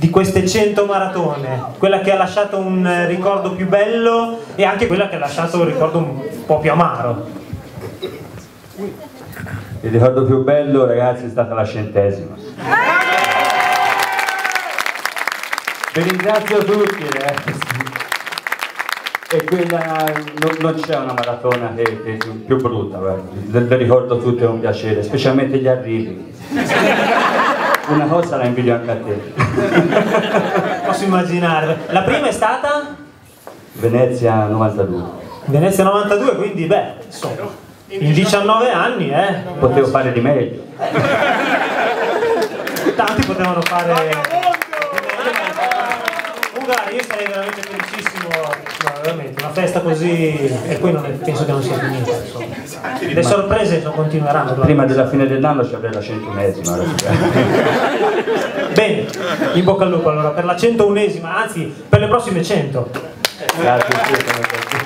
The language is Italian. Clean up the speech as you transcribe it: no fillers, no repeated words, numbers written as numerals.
di queste 100 maratone, quella che ha lasciato un ricordo più bello e anche quella che ha lasciato un ricordo un po' più amaro? Il ricordo più bello, ragazzi, è stata la 100ª. Vi ringrazio tutti, e quella non c'è una maratona che è più brutta, vi ricordo tutti, è un piacere, specialmente gli arrivi. Una cosa la invidio anche a te. Posso immaginare. La prima è stata? Venezia 92. Venezia 92, quindi beh, insomma, in 19 anni, Potevo fare di meglio. Tanti potevano fare. Guarda, io sarei veramente felicissimo, no, veramente, una festa così, e poi penso che non sia finita, insomma. Le sorprese continueranno. Prima della fine dell'anno ci avrei la 101ª. Bene, in bocca al lupo allora per la 101ª, anzi per le prossime 100. Grazie.